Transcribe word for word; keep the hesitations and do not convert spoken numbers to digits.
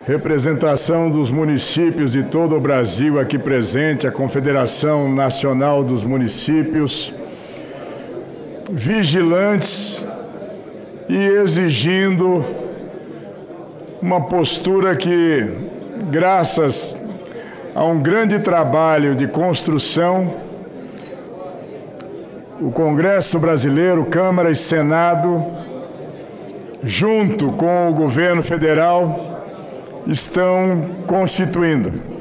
representação dos municípios de todo o Brasil aqui presente, a Confederação Nacional dos Municípios, vigilantes e exigindo uma postura que, graças a um grande trabalho de construção, o Congresso Brasileiro, Câmara e Senado, junto com o governo federal, estão constituindo.